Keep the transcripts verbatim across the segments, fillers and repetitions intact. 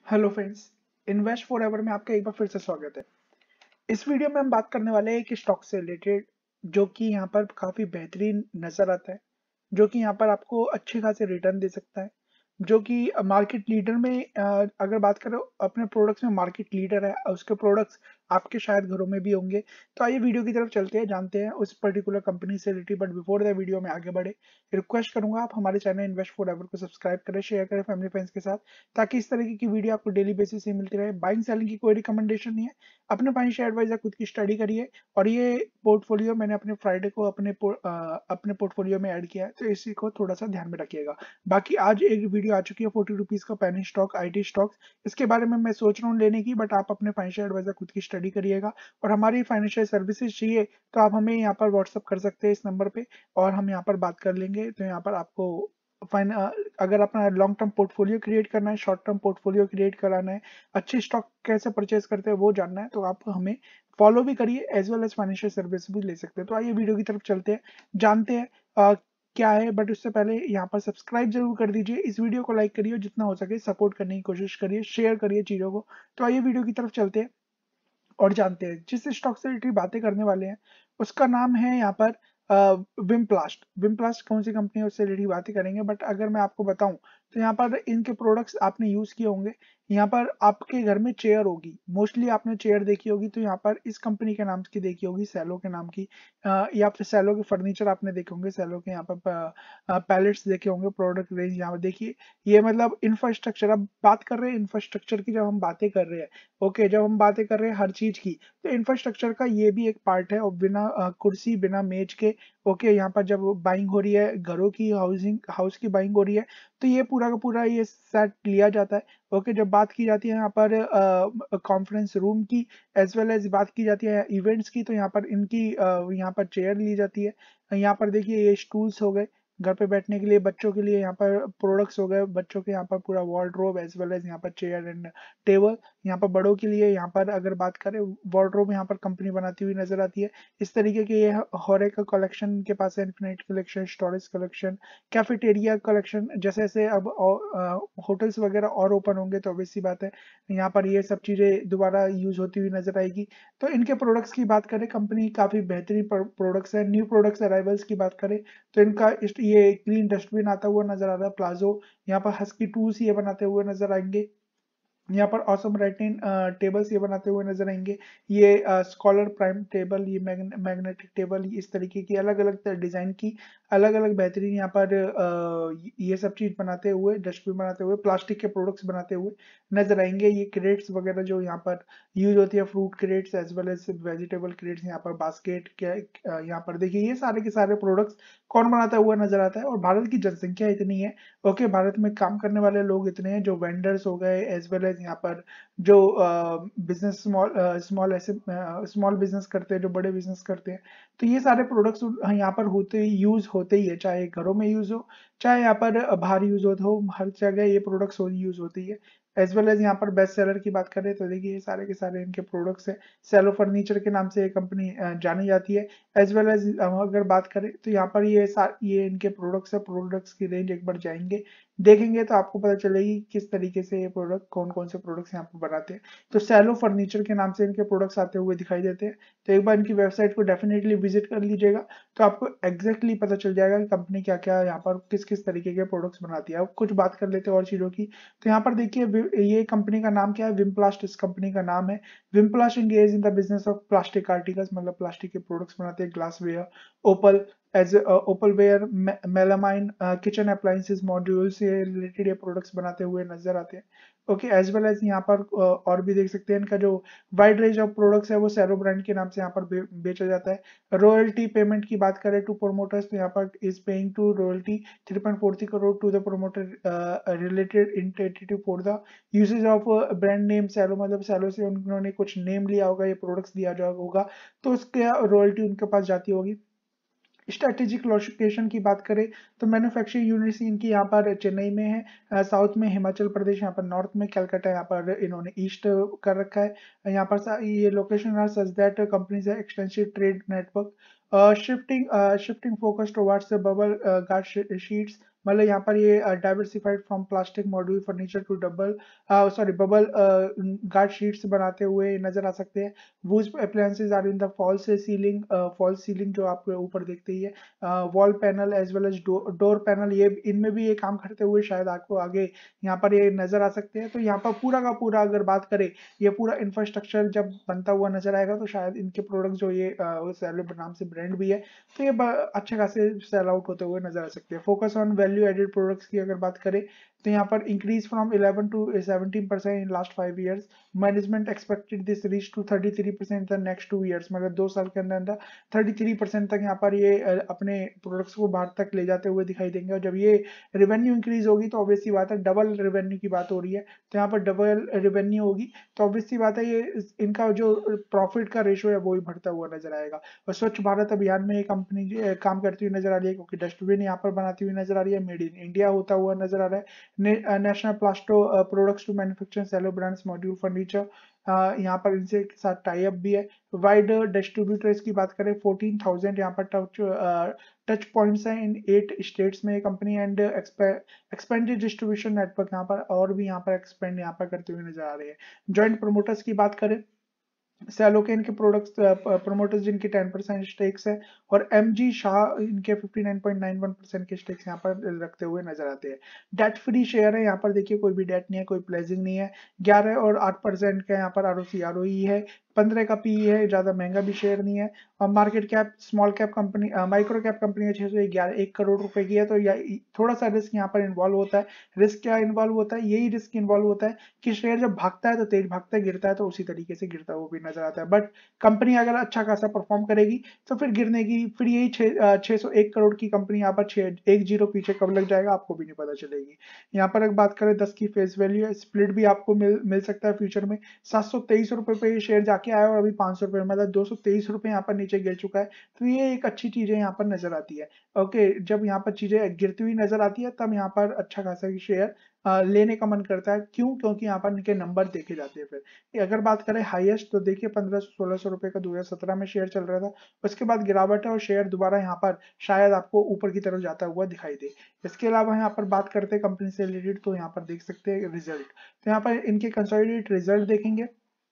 Hello friends, invest forever में आपका एक बार फिर से स्वागत है। इस वीडियो में हम बात करने वाले हैं एक स्टॉक से रिलेटेड जो कि यहाँ पर काफी बेहतरीन नजर आता है, जो कि यहाँ पर आपको अच्छे खासे रिटर्न दे सकता है, जो कि मार्केट लीडर में अ, अगर बात करो अपने प्रोडक्ट्स में मार्केट लीडर है, उसके प्रोडक्ट्स आपके शायद घरों में भी होंगे। तो आइए वीडियो की तरफ चलते हैं, जानते हैं उस पर्टिकुलर कंपनी से related. But before the video में आगे बढ़े, रिक्वेस्ट करूंगा आप हमारे चैनल इन्वेस्ट फॉर एवर को सब्सक्राइब करें, शेयर करें फैमिली फ्रेंड्स के साथ, ताकि इस तरीके की वीडियो आपको डेली बेसिस से मिलती रहे। बाइंग सेलिंग की कोई रिकमेंडेशन नहीं है, अपने फाइनेंशियल एडवाइजर खुद की स्टडी करिए। और ये पोर्टफोलियो मैंने अपने फ्राइडे को अपने पो, अ, अपने पोर्टफोलियो में ऐड किया है, तो इसी को थोड़ा सा ध्यान में रखिएगा। बाकी आज एक वीडियो आ चुकी है फोर्टी रुपीज का पेनी स्टॉक आईटी स्टॉक्स, इसके बारे में मैं सोच रहा हूँ लेने की, बट आप अपने फाइनेंशियल एडवाइजर खुद की स्टडी करिएगा। और हमारी फाइनेंशियल सर्विसेज चाहिए तो आप हमें यहाँ पर व्हाट्सअप कर सकते हैं इस नंबर पे, और हम यहाँ पर बात कर लेंगे। तो यहाँ पर आपको फाइन अगर अपना लॉन्ग टर्म पोर्टफोलियो क्रिएट करना है, शॉर्ट टर्म पोर्टफोलियो क्रिएट कराना है, अच्छे स्टॉक कैसे परचेज करते हैं वो जानना है, तो आप हमें फॉलो भी करिए as well as financial service भी ले सकते हैं। तो आइए वीडियो की तरफ चलते हैं, जानते हैं अ, क्या है। बट उससे पहले यहाँ पर सब्सक्राइब जरूर कर दीजिए, इस वीडियो को लाइक करिए, जितना हो सके सपोर्ट करने की कोशिश करिए, शेयर करिए चीजों को। तो आइए वीडियो की तरफ चलते हैं और जानते हैं जिस स्टॉक से रिलेटेड बातें करने वाले हैं उसका नाम है यहाँ पर विमप्लास्ट। विमप्लास्ट कौन सी कंपनी है उससे रिलेटेड बातें करेंगे। बट अगर मैं आपको बताऊं तो यहाँ पर इनके प्रोडक्ट्स आपने यूज किए होंगे। यहाँ पर आपके घर में चेयर होगी, मोस्टली आपने चेयर देखी होगी, तो यहाँ पर इस कंपनी के नाम की देखी होगी, सेलो के नाम की, अ, या फिर सेलो के फर्नीचर आपने देखे होंगे, सेलो के यहाँ पर पैलेट्स देखे होंगे, प्रोडक्ट रेंज यहाँ पर देखिए। ये मतलब इंफ्रास्ट्रक्चर, अब बात कर रहे हैं इंफ्रास्ट्रक्चर की, जब हम बातें कर रहे हैं, ओके okay, जब हम बातें कर रहे हैं हर चीज की, तो इंफ्रास्ट्रक्चर का ये भी एक पार्ट है। और बिना अ, कुर्सी बिना मेज के, ओके okay, यहाँ पर जब बाइंग हो रही है, घरों की हाउसिंग हाउस की बाइंग हो रही है, तो ये पूरा का पूरा ये सेट लिया जाता है। ओके okay, जब बात की जाती है यहाँ पर कॉन्फ्रेंस रूम की, एज वेल एज बात की जाती है इवेंट्स की, तो यहाँ पर इनकी अ, यहाँ पर चेयर ली जाती है। यहाँ पर देखिए ये स्टूल्स हो गए घर पे बैठने के लिए, बच्चों के लिए यहाँ पर प्रोडक्ट्स हो गए, बच्चों के यहाँ पर पूरा वार्डरोब एज वेल एज यहाँ पर चेयर एंड टेबल। यहाँ पर बड़ों के लिए यहाँ पर अगर बात करें वार्डरोब, यहाँ पर कंपनी बनाती हुई नजर आती है। इस तरीके के ये हॉरे का कलेक्शन के पास है, infinite collection, storage collection, cafeteria collection. जैसे जैसे अब होटल्स वगैरह और ओपन होंगे तो ऑब्वियस सी बात है यहाँ पर ये सब चीजें दोबारा यूज होती हुई नजर आएगी। तो इनके प्रोडक्ट्स की बात करें, कंपनी काफी बेहतरीन प्रोडक्ट्स है। न्यू प्रोडक्ट्स अराइवल्स की बात करें तो इनका इस- ये क्लीन डस्टबिन आता हुआ नजर आ रहा है, प्लाजो। यहाँ पर हस्की टूल्स ये बनाते हुए नजर आएंगे। यहाँ पर ऑसम राइटिंग टेबल्स ये बनाते हुए नजर आएंगे। ये स्कॉलर प्राइम टेबल, ये मैग्नेटिक टेबल, इस तरीके की अलग अलग डिजाइन की अलग अलग बेहतरीन यहाँ पर अ, ये सब चीज बनाते हुए, डस्टबिन बनाते हुए, प्लास्टिक के प्रोडक्ट्स बनाते हुए नजर आएंगे। ये क्रेट्स वगैरह जो यहाँ पर यूज होती है, fruit crates as well as vegetable crates, यहाँ पर बास्केट के अ, यहाँ पर देखिए ये सारे के सारे प्रोडक्ट्स कौन बनाता हुआ नजर आता है। और भारत की जनसंख्या इतनी है, ओके okay, भारत में काम करने वाले लोग इतने हैं, जो वेंडर्स हो गए एज वेल एज यहाँ पर जो बिजनेस स्मॉल स्मॉल ऐसे स्मॉल बिजनेस करते हैं, जो बड़े बिजनेस करते हैं, तो ये सारे प्रोडक्ट्स यहाँ पर होते ही यूज होते ही है, चाहे घरों में यूज हो, चाहे यहाँ पर बाहर यूज हो, तो हर जगह ये प्रोडक्ट्स यूज होती है। एज वेल एज यहाँ पर बेस्ट सेलर की बात करें तो देखिए ये सारे के सारे इनके प्रोडक्ट्स हैं। सेलो फर्नीचर के नाम से ये कंपनी जानी जाती है। एज वेल एज अगर बात करें तो यहाँ पर ये ये इनके प्रोडक्ट्स है, प्रोडक्ट्स की रेंज एक बार जाएंगे देखेंगे तो आपको पता चलेगी किस तरीके से ये प्रोडक्ट, कौन कौन से प्रोडक्ट्स यहाँ पर बनाते हैं। तो सेलो फर्नीचर के नाम से इनके प्रोडक्ट्स आते हुए दिखाई देते हैं। तो एक बार इनकी वेबसाइट को डेफिनेटली विजिट कर लीजिएगा, तो आपको एग्जैक्टली पता चल जाएगा कि कंपनी क्या क्या यहाँ पर किस किस तरीके के प्रोडक्ट्स बनाती है। अब कुछ बात कर लेते हैं और चीजों की। तो यहाँ पर देखिए ये कंपनी का नाम क्या है, विमप्लास्ट इस कंपनी का नाम है। Wimplast engage in the business of plastic articles, मतलब प्लास्टिक के प्रोडक्ट्स बनाते हैं, glassware, opal as opalware, melamine, kitchen appliances, modules से रिलेटेड ये प्रोडक्ट्स बनाते हुए नजर आते हैं। ओके, एज वेल एज यहाँ पर uh, और भी देख सकते हैं इनका जो वाइड रेंज ऑफ प्रोडक्ट्स है वो सेरो ब्रांड के नाम से यहाँ पर बे, बेचा जाता है। रॉयल्टी पेमेंट की बात करें टू प्रोमोटर्स, तो यहाँ पर is paying to royalty three point four three crore to the promoter related incentive for the usage of brand name Cello, मतलब सेलो से उन्होंने कुछ नेम लिया होगा, ये प्रोडक्ट्स दिया जाएगा होगा, तो उसके रॉयल्टी उनके पास जाती होगी। स्ट्रेटेजिक लोकेशन की बात करें तो मैन्युफैक्चरिंग यूनिट इनकी यहाँ पर चेन्नई में है, साउथ में हिमाचल प्रदेश, यहाँ पर नॉर्थ में कलकत्ता, यहाँ पर इन्होंने ईस्ट कर रखा है। यहाँ पर ये location are such that companies extensive trade network, shifting shifting focus towards bubble guard sheets, मतलब यहाँ पर ये diversified from plastic module furniture to double sorry bubble guard sheets बनाते हुए नजर आ सकते हैं। Whose appliances are in the false ceiling, false ceiling जो आप ऊपर देखते ही है, wall panel as well as door panel, ये इनमें भी ये काम करते हुए शायद आपको आगे यहाँ पर ये नजर आ सकते हैं। तो यहाँ पर पूरा का पूरा अगर बात करें, ये पूरा इंफ्रास्ट्रक्चर जब बनता हुआ नजर आएगा तो शायद इनके प्रोडक्ट जो ये सैलो नाम से ब्रांड भी है, तो ये अच्छे खासे सेल आउट होते हुए नजर आ सकते हैं। Focus on value added products की अगर बात करें तो यहाँ पर increase from eleven to seventeen percent in last five years, management expected this reach to thirty three percent the next two years, मतलब दो साल के अंदर अंदर थर्टी थ्री परसेंट तक यहाँ पर ये अपने प्रोडक्ट्स को बाहर तक ले जाते हुए दिखाई देंगे। और जब ये रेवेन्यू इंक्रीज होगी तो ऑब्वियस सी बात है, डबल रेवेन्यू की बात हो रही है, तो यहाँ पर डबल रेवेन्यू होगी तो ऑब्वियस सी बात है ये इनका जो प्रॉफिट का रेशो है वो भी बढ़ता हुआ नजर आएगा। और स्वच्छ भारत अभियान में ये कंपनी काम करती हुई नजर आ रही है, क्योंकि डस्टबिन यहाँ पर बनाती हुई नजर आ रही है, मेड इन इंडिया होता हुआ नजर आ रहा है। National Plasto products to manufacture Cello brands module furniture, यहाँ पर इनसे के साथ टाई अप भी है। वाइड डिस्ट्रीब्यूटर्स की बात करें फोर्टीन थाउजेंड यहाँ पर टच टच पॉइंट्स हैं इन एट स्टेट्स में company, and expanded distribution network यहाँ पर और भी यहाँ पर एक्सपेंड यहाँ पर करते हुए नजर आ रहे हैं। जॉइंट प्रमोटर्स की बात करें, सैलो के इनके प्रोडक्ट्स प्रमोटर्स जिनकी टेन परसेंट स्टेक्स है, और एमजी शाह इनके fifty nine point nine one percent के स्टेक्स यहाँ पर रखते हुए नजर आते हैं। डेट फ्री शेयर है, यहाँ पर देखिए कोई भी डेट नहीं है, कोई प्लेजिंग नहीं है। ग्यारह और आठ परसेंट का यहाँ पर आरओसी आरओई है, पंद्रह का पी है, ज्यादा महंगा भी शेयर नहीं है। और market cap small cap company micro cap company है छह सौ ग्यारह एक करोड़ रुपए की है, तो या, थोड़ा सा रिस्क यहाँ पर इन्वॉल्व होता है। रिस्क क्या इन्वॉल्व होता है, यही रिस्क इन्वॉल्व होता है कि शेयर जब भागता है तो तेज भागता है, गिरता है तो उसी तरीके से गिरता है वो भी नजर आता है। बट कंपनी अगर अच्छा खासा परफॉर्म करेगी तो फिर गिरने की फिर यही छह सौ एक करोड़ की कंपनी यहाँ पर छह एक जीरो पीछे कब लग जाएगा आपको भी नहीं पता चलेगी। यहाँ पर अगर बात करें दस की फेस वैल्यू है, स्प्लिट भी आपको मिल मिल सकता है फ्यूचर में। सात सौ तेईस रुपए पे ये शेयर जाके आया और अभी पांच सौ रुपए मतलब दो सौ तेईस रुपए यहाँ पर नीचे गिर चुका है, तो ये एक अच्छी चीज है यहाँ पर नजर आती है। ओके, जब यहाँ पर चीजें गिरती हुई नजर आती है तब यहाँ पर अच्छा खासा शेयर लेने का मन करता है। क्यों? क्योंकि यहाँ पर इनके नंबर देखे जाते हैं। फिर अगर बात करें हाईएस्ट तो देखिए पंद्रह सौ सोलह सौ रुपए का दो हजार सत्रह में शेयर चल रहा था, उसके बाद गिरावट है और शेयर दोबारा यहाँ पर शायद आपको ऊपर की तरफ जाता हुआ दिखाई दे। इसके अलावा यहाँ पर बात करते हैं कंपनी से रिलेटेड, तो यहाँ पर देख सकते हैं रिजल्ट, तो यहाँ पर इनके कंसोलिडेटेड रिजल्ट देखेंगे।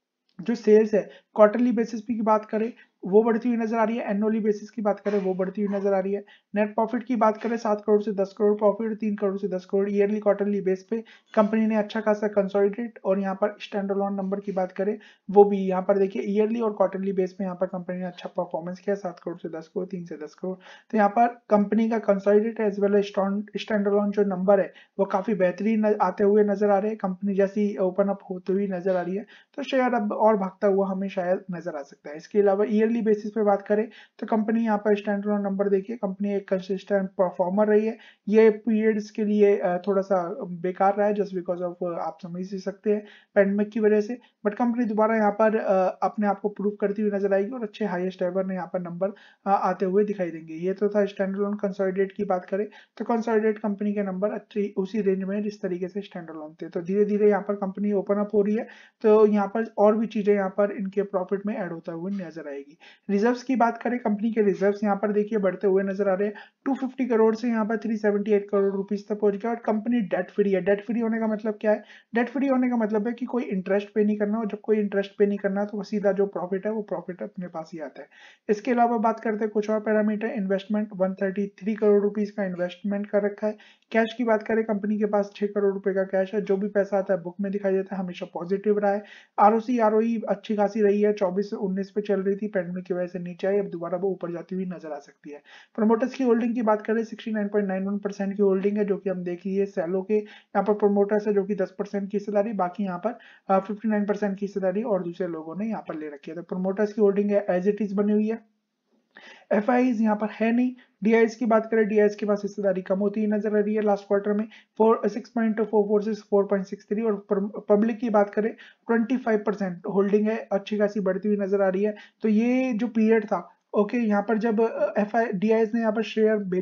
जो सेल्स है क्वार्टरली बेसिस पे की बात करें वो बढ़ती हुई नजर आ रही है, एनुअली बेसिस की बात करें वो बढ़ती हुई नजर आ रही है। नेट प्रॉफिट की बात करें सात करोड़ से दस करोड़ प्रॉफिट, तीन करोड़ से दस करोड़ ईयरली क्वार्टरली बेस पे कंपनी ने अच्छा खासा कंसोलिडेट। और यहाँ पर स्टैंड अलोन नंबर की बात करें वो भी यहाँ पर देखिए ईयरली और क्वार्टरली बेस पे यहाँ पर कंपनी ने अच्छा परफॉर्मेंस किया, सात करोड़ से दस करोड़, तीन से दस करोड़। तो यहाँ पर कंपनी का consolidate as well as standalone जो नंबर है वो काफी बेहतरीन आते हुए नजर आ रहे हैं। कंपनी जैसी ओपन अप होती हुई नजर आ रही है तो शेयर अब और भागता हुआ हमें शायद नजर आ सकता है। इसके अलावा ईयरली बेसिस पे बात करें तो कंपनी यहाँ पर स्टैंड अलोन नंबर देखिए, कंपनी एक कंसिस्टेंट परफॉर्मर रही है। ये पीरियड्स के लिए थोड़ा सा बेकार रहा है जस्ट बिकॉज ऑफ आप समझ ही सकते हैं पैंडेमिक की वजह से, बट कंपनी दोबारा यहाँ पर अपने आप को प्रूव करती हुई नजर आएगी और अच्छे हाईएस्ट एवर ने यहाँ पर नंबर आते हुए दिखाई देंगे। ये तो था स्टैंड अलोन। कंसोलिडेट की बात करें तो कंसोलिडेट कंपनी के नंबर अच्छी उसी रेंज में जिस तरीके से स्टैंड अलोन थे। तो धीरे धीरे यहाँ पर कंपनी ओपन अप हो रही है, तो यहाँ पर और भी चीजें यहाँ पर इनके प्रॉफिट में ऐड होता हुआ नजर आएगी। रिजर्व्स की बात करें, कंपनी के रिजर्व्स यहाँ पर देखिए बढ़ते हुए नजर आ रहे हैं, दो सौ पचास करोड़ से यहाँ पर तीन सौ अठहत्तर करोड़ रुपीस तक पहुंच गया। और कंपनी डेट फ्री है। डेट फ्री होने का मतलब क्या है? डेट फ्री होने का मतलब है कि कोई इंटरेस्ट पे नहीं करना, और जब कोई इंटरेस्ट पे नहीं करना तो सीधा जो प्रॉफिट है वो प्रॉफिट अपने पास ही आता है। इसके अलावा बात करते हैं कुछ और पैरामीटर। इन्वेस्टमेंट एक सौ तैंतीस करोड़ रुपीस का इन्वेस्टमेंट कर रखा है। कैश की बात करें, कंपनी के पास छह करोड़ रुपए का कैश है, जो भी पैसा आता है बुक में दिखाई देता है, हमेशा पॉजिटिव रहा है। आरओसी आरओई अच्छी खासी रही है, चौबीस से उन्नीस पे चल रही थी, पैंडेमिक की वजह से नीचे आई, अब दोबारा वो ऊपर जाती हुई नजर आ सकती है। प्रमोटर्स की होल्डिंग की बात करें उनहत्तर पॉइंट नौ एक परसेंट की होल्डिंग है, जो कि हम देख लीजिए सैलो के यहाँ पर प्रमोटर्स है जो कि दस परसेंट की हिस्सेदारी, बाकी यहाँ पर उनसठ परसेंट की हिस्सेदारी और दूसरे लोगों ने यहाँ पर ले रखी है। तो प्रमोटर्स की होल्डिंग है एज इट इज बनी हुई है। एफ आई यहाँ पर है नहीं। डीआईएस की बात करें, डीआईएस के पास हिस्सेदारी कम होती ही नजर आ रही है लास्ट क्वार्टर में, four six point four four से फोर पॉइंट सिक्स थ्री। और पब्लिक की बात करें पच्चीस परसेंट होल्डिंग है, अच्छी खासी बढ़ती हुई नजर आ रही है। तो ये जो पीरियड था, ओके, यहाँ पर जब एफ आई डीआईएस ने यहाँ पर शेयर बेचे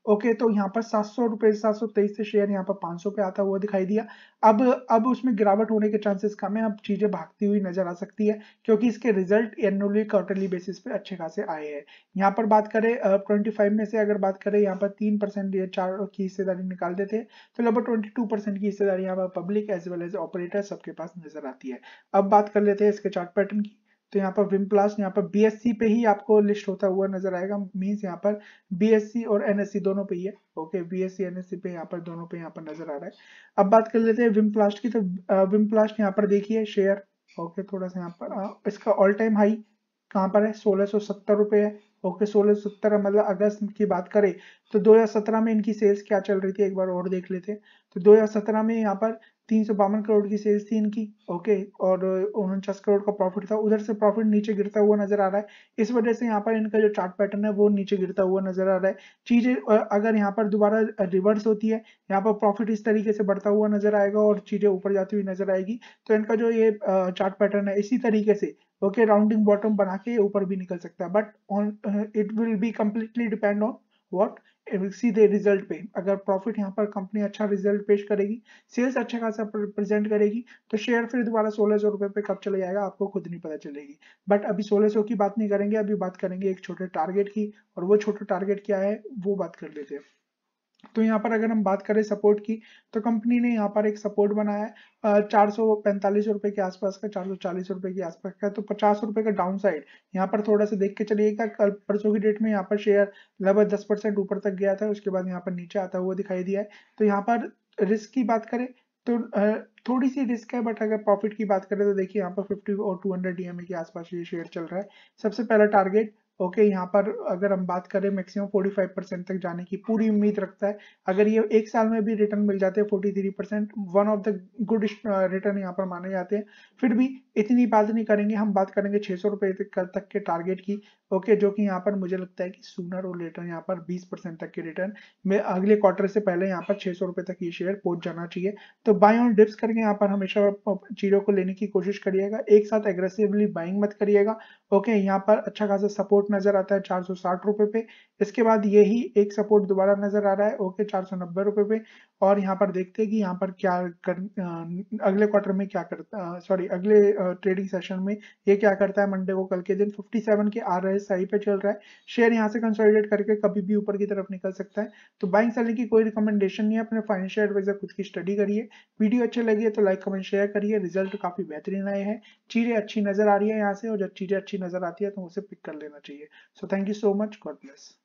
ओके, तो यहाँ पर सात सौ रुपए सात सौ तेईस से शेयर यहाँ पर पाँच सौ पे आता हुआ दिखाई दिया। अब अब उसमें गिरावट होने के चांसेस कम है, अब चीजें भागती हुई नजर आ सकती है क्योंकि इसके रिजल्ट एनुअली क्वार्टरली बेसिस पे अच्छे खासे आए हैं। यहाँ पर बात करें ट्वेंटी फाइव में से अगर बात करें यहाँ पर तीन परसेंट ये चार की हिस्सेदारी निकाल देते हैं तो लगभग ट्वेंटी टू परसेंट की हिस्सेदारी यहाँ पर public as well as operator सबके पास नजर आती है। अब बात कर लेते हैं इसके चार्ट पैटर्न की। तो यहाँ पर विमप्लास्ट यहाँ पर बीएससी पे ही आपको लिस्ट होता हुआ नजर आएगा, मींस यहाँ पर बीएससी और एनएससी दोनों पे ही है। ओके, बीएससी एनएससी पे यहाँ पर दोनों पे यहाँ पर नजर आ रहा है। अब बात कर लेते हैं विमप्लास्ट की। तो विमप्लास्ट यहाँ पर देखिए शेयर, ओके थोड़ा सा यहाँ पर आ, इसका ऑल टाइम हाई कहाँ पर है, सोलह सौ सत्तर रुपए है। ओके, सोलह सौ सत्तर मतलब अगस्त की बात करें तो दो हज़ार सत्रह में इनकी सेल्स क्या चल रही थी एक बार और देख लेते हैं। तो दो हज़ार सत्रह में यहाँ पर तीन सौ बावन करोड़ की सेल्स थी इनकी। ओके, और उनचास करोड़ का प्रॉफिट था, उधर से प्रॉफिट नीचे गिरता हुआ नजर आ रहा है। इस वजह से यहाँ पर इनका जो चार्ट पैटर्न है वो नीचे गिरता हुआ नजर आ रहा है। चीजें अगर यहाँ पर दोबारा रिवर्स होती है, यहाँ पर प्रॉफिट इस तरीके से बढ़ता हुआ नजर आएगा और चीजें ऊपर जाती हुई नजर आएगी, तो इनका जो ये चार्ट पैटर्न है इसी तरीके से ओके राउंडिंग बॉटम बना के ऊपर भी निकल सकता है। But on it will be completely depend on what सीधे रिजल्ट पे। अगर प्रॉफिट यहाँ पर कंपनी अच्छा रिजल्ट पेश करेगी, सेल्स अच्छा खासा प्रेजेंट करेगी, तो शेयर फिर दोबारा सोलह सौ रुपए पे कब चले जाएगा आपको खुद नहीं पता चलेगी। बट अभी सोलह सौ की बात नहीं करेंगे, अभी बात करेंगे एक छोटे टारगेट की, और वो छोटा टारगेट क्या है वो बात कर लेते हैं। तो यहाँ पर अगर हम बात करें सपोर्ट की, तो कंपनी ने यहाँ पर एक सपोर्ट बनाया है चार सौ पैंतालीस रुपए के आसपास का, चार सौ चालीस रुपए के आसपास का। तो पचास रुपए का डाउन साइड यहाँ पर थोड़ा सा देख के चलिएगा। कल परसों की डेट में यहाँ पर शेयर लगभग दस परसेंट ऊपर तक गया था, उसके बाद यहाँ पर नीचे आता हुआ दिखाई दिया है। तो यहाँ पर रिस्क की बात करें तो थोड़ी सी रिस्क है, बट अगर प्रॉफिट की बात करें तो देखिए यहाँ पर फिफ्टी और टू हंड्रेड डीएमए के आसपास ये शेयर चल रहा है। सबसे पहला टारगेट ओके okay, यहाँ पर अगर हम बात करें मैक्सिमम पैंतालीस परसेंट तक जाने की पूरी उम्मीद रखता है। अगर ये एक साल में भी रिटर्न मिल जाते हैं तैंतालीस परसेंट, one of the good return यहाँ पर माने जाते हैं। फिर भी इतनी बात नहीं करेंगे, हम बात करेंगे छह सौ रुपए तक, तक के टारगेट की। ओके okay, जो कि यहाँ पर मुझे लगता है कि सूनर और लेटर यहाँ पर बीस परसेंट तक के रिटर्न में अगले क्वार्टर से पहले यहाँ पर छह सौ रुपए तक ये शेयर पहुंच जाना चाहिए। तो बाय ऑन डिप्स करके यहाँ पर हमेशा चीजों को लेने की कोशिश करिएगा, एक साथ एग्रेसिवली बाइंग मत करिएगा। ओके, यहाँ पर अच्छा खासा सपोर्ट नजर आता है चार सौ साठ रुपए पे। इसके बाद यही एक सपोर्ट दोबारा नजर आ रहा है ओके चार सौ नब्बे रुपए पे। और यहाँ पर देखते हैं कि यहाँ पर क्या कर आ, अगले क्वार्टर में क्या करता, सॉरी अगले ट्रेडिंग सेशन में ये क्या करता है। मंडे को कल के दिन सत्तावन के आर एस आई पे चल रहा है, शेयर यहाँ से कंसोलिडेट करके कभी भी ऊपर की तरफ निकल सकता है। तो बाइंग सेलिंग की कोई रिकमेंडेशन नहीं है, अपने फाइनेंशियल एडवाइजर खुद की स्टडी करिए। वीडियो अच्छी लगी है तो लाइक कमेंट शेयर करिए। रिजल्ट काफी बेहतरीन आए हैं, चीजें अच्छी नजर आ रही है यहाँ से, और जब चीजें अच्छी नजर आती है तो उसे पिक कर लेना चाहिए। So thank you so much, god bless.